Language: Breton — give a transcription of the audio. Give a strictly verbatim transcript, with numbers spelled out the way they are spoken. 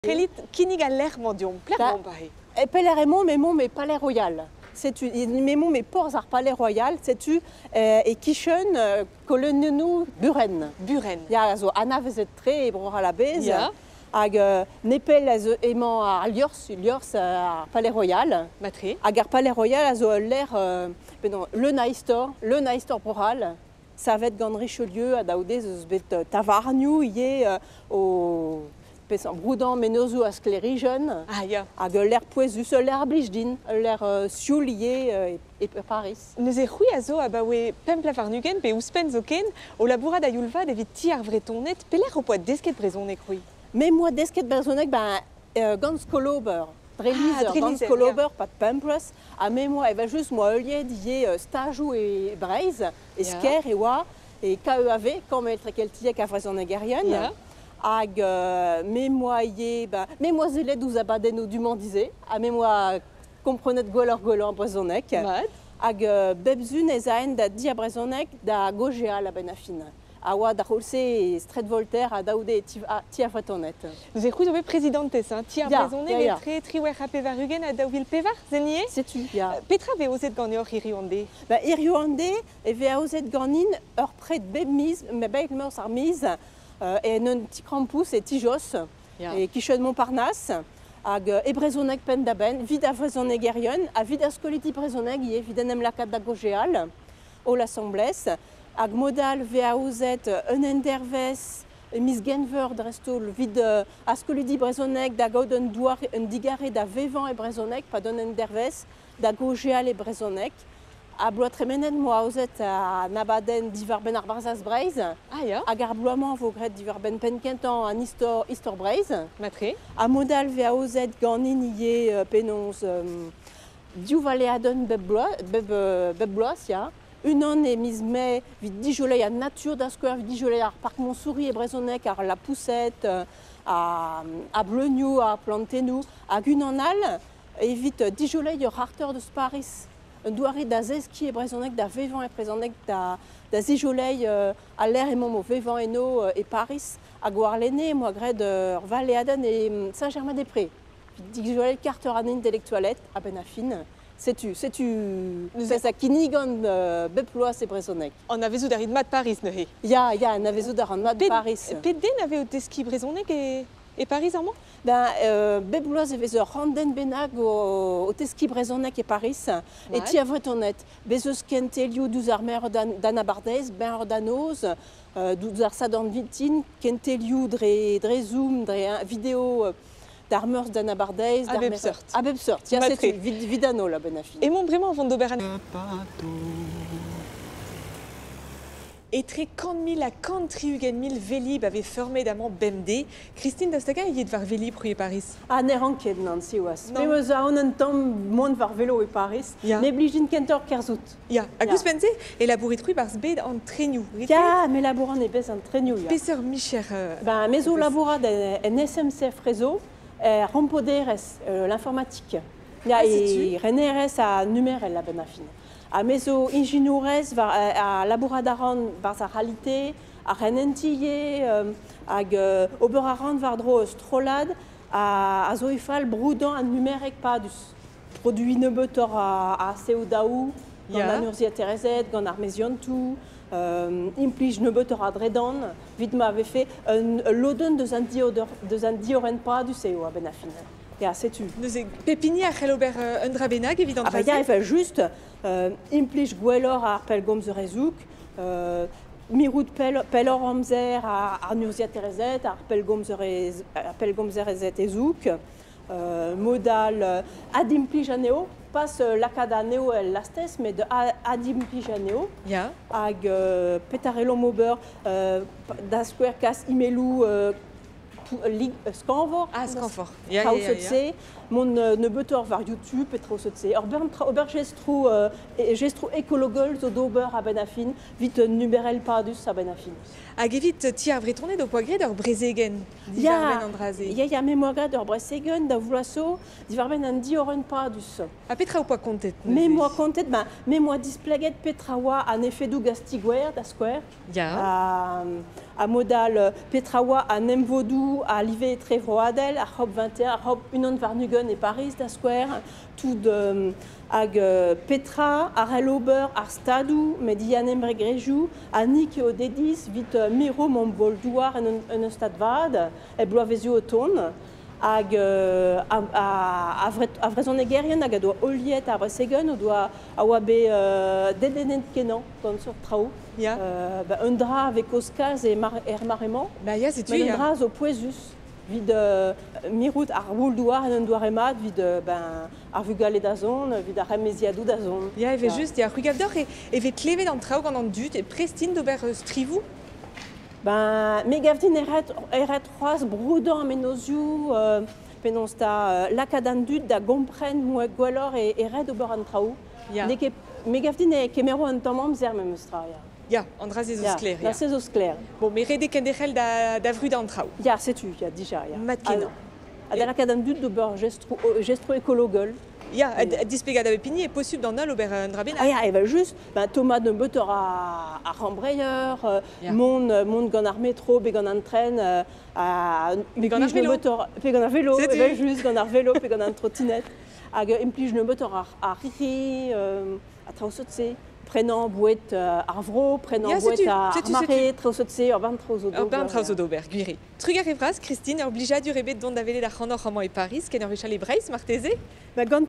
Crelit kinig a l'air mondium, clairement pas. Et Pelleremont, mais mon, mais Palais Royal. C'est tu, mais mon, mais ports ar Palais Royal, c'est tu, et Kichen, colonenu Buren. Buren. Ja, so Anna vezet tre e bror a la bez. Ja. Hag nepel a zo emañ ar Liors, Liors ar Palais Royal. Matre. Hag ar Palais Royal a zo l'air, le naistor, le naistor broral. Ça va être gant Richelieu a daoudez eus bet tavarniou ie au Broudan menozo a sclérigen. Ah ya. Hag l'air poezus, l'air blijdin, l'air sioul ie e Paris. Neus e c'hwi a zo a ba oe pempla farnugen pe ouspen zo ken o labourad a youlvad evit ti ar vretonet pelec'h o poa desket brezonek c'hwi. Mais moi desket brezonek ben euh, gant skolober. Drelizer, Ah, gant Drelizer, skolober, pas de pampres. A me moi, e va just moi euliet die euh, stajou e breiz, e Ja. sker e oa, e K E A V, comme el trekeltiek a vrezonek erien. Ja. Hag euh, me moi ie, ben, me moi zelet ouz abaden o dumandize, a me moi komprenet gwellor gwellor brezonek. Mat. Hag euh, bebzun ez aen da di a brezonek da gojea la ben a fin. A oa da c'holse e stret voltaire a daoude e ti a, ti a vretonet. Neus e c'hwi zo bet prezidentez, hein, ti ar Ya, brezonek ya, e ya. tre triwer a pevarugen a daouvil pevar, zenie? Setu, ya. Petra ve ozet gant eo hiri ande. Ba, irio ande, e ve aozet ganin ur pred beb miz, me beg meus ar miz, euh, e non ti krampous e ti jos, Ya. e kichen Montparnasse, hag euh, e brezonek pen da ben, vid a brezonek erion, a vid a skoliti brezonek, ie vid en em lakat da gojeal, o l'assemblès, hag modal ve aozet un endervez, e miz genver drestol vid uh, a skoliti brezonek da gaud un, douar, un digare da vevan e brezonek, pa d'un endervez, da gojeal e brezonek, a bloa tremenet moa aozet a nabaden divar ben ar barzaz breiz, Ah ya. hag ar bloaman vo gret divar ben penkentan an istor, istor breiz. Matre. A modal ve aozet ganin ie euh, penons um, diou vale adon beb bloaz, beb, euh, beb bloaz, ya. Un an e miz me vid dijolei a natur da skouer, vid dijolei ar parc Montsouris e brezonek, ar la poussette, euh, a, a bleugnou, a plantenou, hag un an al, evit dijolei ur arteur deus Paris. Un douare da zeski e brezonek da vevan e brezonek da, da zijolei euh, a l'air e mom o vevan eno euh, e Paris hag war lenne moa gred euh, ur Valéaden e Saint-Germain-des-Prés. Dijolei karteur an intellectualet a ben a fin. Setu, setu, c'est a kinigan euh, bep loaz e brezonek. On a vezou d'arit mat Paris neuhe. Ya, ya, na vezo d'ar an mat Ped- Paris. Ped den ave o deski brezonek e, e Paris armand? Ben, euh, bep loaz e vezo randen benag o, o teski brezonek e Paris. Et Ouais. ti a vretonet. Bezeus kentelioù douz ar mer dan, dan a bardez, ben ar danoz, euh, douz ar sad an vitin, kentelioù dre, dre zoom, dre hein, vidéo euh, d'ar meurs dan a bardez. A bep seurt. A bep seurt, ya Matre. setu, vid, vidano la ben a fin. Et mon vraiment vant d'ober an... Et tre kant mil a kant triugen mil velib ave formé d'amant bemde. Christine Dastaga yed var velib prouye Paris. Ah, ne ranket nan, si oas. Non. Me eus a an an tamm mont var velo e Paris, Ya. ne blijin kentor kerzout. Ya, a Ya. gous pense, e labourit c'hwi barz bed an trenioù. Ya, me labouran e bez an trenioù, ya. Peseur micher... Euh, Ben, mezo labourad en, en S M C F réseau, eh, rompoderez, euh, l'informatique. Ya, Ah, e sais-tu renerez a numerel la ben a fin. A mezo inginourez var, a labourad aran var sa realite, a renentille, euh, hag euh, ober aran var dro strolad, a, a zo e fal broudan an numerek padus. Produit nebetor a, a seo daou, gant Ya. an urzia terezet, gant ar meziontou, euh, implij nebetor a dredan, vid ma ave fe un loden deus an dioder, deus an dioren padus eo a ben a fin. Ya, setu. Neus e pepini a c'hell ober euh, un dra benag evit an Ah bah, ya, evel just, euh, implij gwellor ar pel gomz rezouk, euh, mirout pel, pelor amzer ar, ar nurzia terezet, ar pel gomz rez, ar pel gomz rezet ezouk, euh, modal euh, ad implij aneo, pas euh, lakad aneo el lastez, mais de a- ad implij aneo, Ya. hag euh, petarello mober, euh, da skouer kas imelou euh, pou- lig, euh, skanvor, Ah, skanfor. Ya, Traoù ya, ya, ya. se mon euh, nebetor var YouTube et traoù se Or bern tra ober gestrou euh, e- gestrou écologol zo d'ober a ben a fin, vite euh, numerel padus a ben a fin. Hag evit ti ar vretonnet o poa gret ur brezegen. Ya, Divar ben an draze. ya ya memoagad ur bresegen da vloaso, divar ben an di oren padus. A petra o poa kontet. Me moi kontet, ben, me moi displaget petrawa an efedou gastigwer da square. Ya. Euh, à modal Petrawa, à Nemvodou, à Livé et Trévoadel, à Rob vingt et un, à Rob Unon Varnugen et Paris, d'Asquare, tout de Ag Petra, à Relober, à Stadou, Medianem Regrejou, à Nick et Odedis, vite Miro, Montboldouar et un Stadvad, et Bloavezio Automne. Hag a vrezon egerien hag a doa oliet a vrezegen o doa a oa be dedenet kenan gant sur trao. Ya. Un dra avec oskaz e er marement. Ba ya, c'est tu, Men un ya. dra zo poezus. Vid mirout ar woul douar en un doar emat, vid ben ar vugale da zon, vid ar remeziadou da zon. Ya, eve just, ya c'hugavdor e eve klevet an traoù gant an dud e prestin d'ober euh, strivou. Ben, me gavdin eret, eret c'hoaz broudan menozioù, euh, penons ta euh, lakadan dud da gompren moe gwellor e eret ober an traoù. Ya. Ne ket, me gavdin e kemero an tammam zer me meustra, ya. Ya, an dra ze Ya, eus kler, da ya. se zo skler. Bon, me rede kendechel da, da vrud an traoù. Ya, setu, ya, dija, ya. Mat kenan. A da lakadan dud d'ober gestro, gestro ekologol. Ya, ad, ad dispegad ave pini e possible d'an ol ober un dra bennak. Ah ya, e va just, ben, Thomas de Beuter a, a Rambreyer, euh, Ya. mon, mon gant ar metro, be gant an tren, euh, a... Be gant ar implij ne velo. Beuter- Pe gant ar velo, C'est e va tu. just gant ar velo, pe gant an trottinette. Hag implij ne Beuter ar, ar riri, euh, a traousotse, prenant bouet euh, ar vro, prenant Ya, bouet sais-tu, ar sais-tu, mare, traousotse, ur ban traousot Ur ben traoù zo d'ober, gwiri. Trugar e vras, Christine, ur blija du rebet dont da vele da c'hanor amañ e Paris, ken ur vechal e Breis, marteze? Ben, gant